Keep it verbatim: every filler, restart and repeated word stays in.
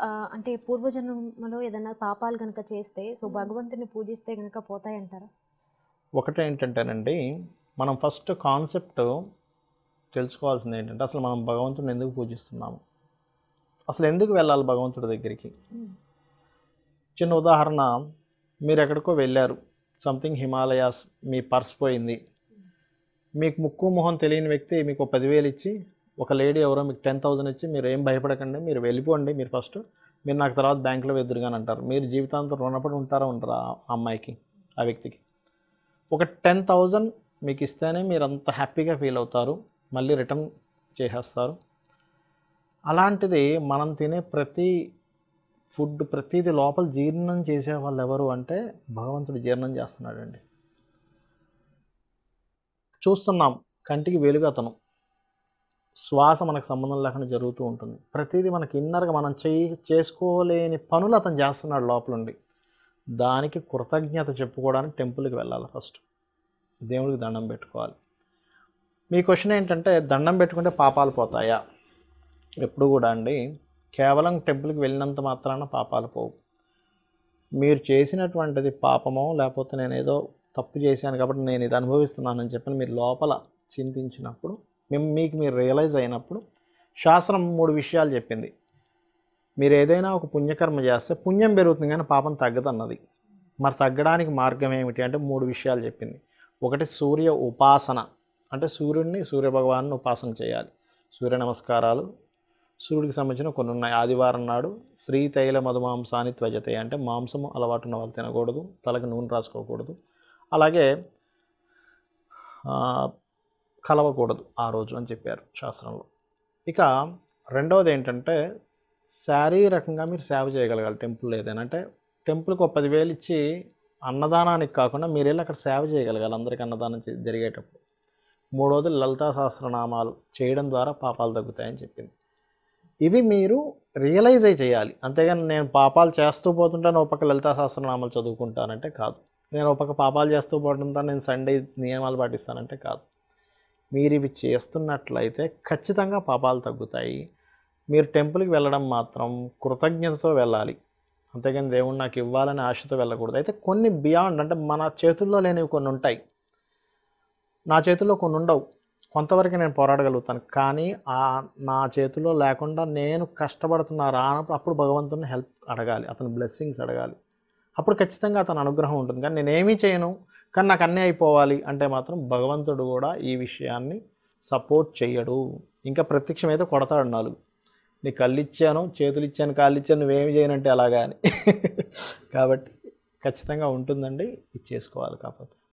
ఆహ్, అంటే పూర్వజన్మలో ఏదైనా పాపాలు గనుక చేస్తే సో, భగవంతుడిని పూజిస్తే గనుక పోతాయంటారా? ఒకటేంటంటేనండి, మనం ఫస్ట్ కాన్సెప్ట్ తెలుసుకోవాల్సింది ఏంటంటే, అసలు మనం భగవంతుడిని ఎందుకు పూజిస్తున్నాము? అసలు ఎందుకు వెళ్ళాలి భగవంతుడి దగ్గరికి? హ్మ్. చిన్న ఉదాహరణ, మీరు ఎక్కడికో వెళ్ళారు. సంథింగ్ హిమాలయాస్, మీ పర్స్ పోయింది. మీకు ముక్కు మొహం తెలియని వ్యక్తి మీకు ఓ పది వేలు ఇచ్చి, ఒక లేడీ ఎవరో మీకు టెన్ థౌసండ్ ఇచ్చి, మీరు ఏం భయపడకండి, మీరు వెళ్ళిపోండి మీరు ఫస్ట్. మీరు నాకు తర్వాత బ్యాంకులో వెద్దురుగాని అంటారు. మీరు జీవితాంతం రుణపడి ఉంటారా ఉండరా ఆ అమ్మాయికి, ఆ వ్యక్తికి? ఒక టెన్ థౌజండ్ మీకు ఇస్తేనే మీరు అంత హ్యాపీగా ఫీల్ అవుతారు, మళ్ళీ రిటర్న్ చేసేస్తారు. అలాంటిది మనం తినే ప్రతి ఫుడ్ ప్రతిదీ లోపల జీర్ణం చేసే వాళ్ళు ఎవరు అంటే భగవంతుడు జీర్ణం చేస్తున్నాడండి. చూస్తున్నాం, కంటికి వెలుగు అతను. శ్వాస మనకు సంబంధం లేకుండా జరుగుతూ ఉంటుంది. ప్రతిదీ మనకి ఇన్నర్గా మనం చేయి చేసుకోలేని పనులు అతను చేస్తున్నాడు లోపలుండి. దానికి కృతజ్ఞత చెప్పుకోవడానికి టెంపుల్కి వెళ్ళాలి ఫస్ట్. దేవుడికి దండం పెట్టుకోవాలి. మీ క్వశ్చన్ ఏంటంటే, దండం పెట్టుకుంటే పాపాలు పోతాయా? ఎప్పుడు కూడా అండి, కేవలం టెంపుల్కి వెళ్ళినంత మాత్రాన పాపాలు పోవు. మీరు చేసినటువంటిది పాపమో లేకపోతే నేను ఏదో తప్పు చేశాను కాబట్టి నేను ఇది అనుభవిస్తున్నానని చెప్పని మీరు లోపల చింతించినప్పుడు, మేము మీకు మీరు రియలైజ్ అయినప్పుడు, శాస్త్రం మూడు విషయాలు చెప్పింది. మీరు ఏదైనా ఒక పుణ్యకర్మ చేస్తే పుణ్యం పెరుగుతుంది కానీ పాపం తగ్గదన్నది. మరి తగ్గడానికి మార్గం ఏమిటి అంటే మూడు విషయాలు చెప్పింది. ఒకటి సూర్య ఉపాసన, అంటే సూర్యుడిని సూర్యభగవాన్ని ఉపాసన చేయాలి. సూర్య నమస్కారాలు, సూర్యుడికి సంబంధించిన కొన్ని ఉన్నాయి. ఆదివారం నాడు శ్రీతైల మధుమాంసాన్ని త్వజతే, అంటే మాంసము అలవాటు ఉన్న వాళ్ళు తినకూడదు, తలకు నూనె రాసుకోకూడదు, అలాగే కలవకూడదు ఆ రోజు అని చెప్పారు శాస్త్రంలో. ఇక రెండవది ఏంటంటే, శారీరకంగా మీరు సేవ చేయగలగాలి. టెంపుల్ ఏదైనా అంటే టెంపుల్కి ఒక పదివేలు ఇచ్చి అన్నదానానికి కాకుండా మీరు వెళ్ళి అక్కడ సేవ చేయగలగాలి అందరికీ అన్నదానం జరిగేటప్పుడు. మూడవది లలితా సహస్రనామాలు చేయడం ద్వారా పాపాలు తగ్గుతాయని చెప్పింది. ఇవి మీరు రియలైజ్ అయి చేయాలి. అంతేగాని నేను పాపాలు చేస్తూ పోతుంటాను ఒక పక్క లలితా సహస్రనామాలు చదువుకుంటానంటే కాదు. నేను ఒక పక్క పాపాలు చేస్తూ పోతుంటాను నేను సండే నియమాలు పాటిస్తానంటే కాదు. మీరు ఇవి చేస్తున్నట్లయితే ఖచ్చితంగా పాపాలు తగ్గుతాయి. మీరు టెంపుల్కి వెళ్ళడం మాత్రం కృతజ్ఞతతో వెళ్ళాలి, అంతేగాని దేవుడు నాకు ఇవ్వాలని ఆశతో వెళ్ళకూడదు. అయితే కొన్ని బియాండ్, అంటే మన చేతుల్లో లేనివి కొన్ని ఉంటాయి, నా చేతుల్లో కొన్ని ఉండవు, కొంతవరకు నేను పోరాడగలుగుతాను. కానీ ఆ నా చేతిలో లేకుండా నేను కష్టపడుతున్నా రానప్పుడు అప్పుడు భగవంతుని హెల్ప్ అడగాలి, అతని బ్లెస్సింగ్స్ అడగాలి. అప్పుడు ఖచ్చితంగా అతని అనుగ్రహం ఉంటుంది. కానీ నేనేమీ చేయను కానీ నాకు అన్నీ అయిపోవాలి అంటే మాత్రం భగవంతుడు కూడా ఈ విషయాన్ని సపోర్ట్ చెయ్యడు. ఇంకా ప్రత్యక్షం అయితే కొడతాడు నాలుగు. నీ కళ్ళు ఇచ్చాను, చేతులు ఇచ్చాను, కాళ్ళు ఇచ్చాను, నువ్వేమి చేయనంటే అలాగా అని. కాబట్టి ఖచ్చితంగా ఉంటుందండి, ఇది చేసుకోవాలి కాకపోతే.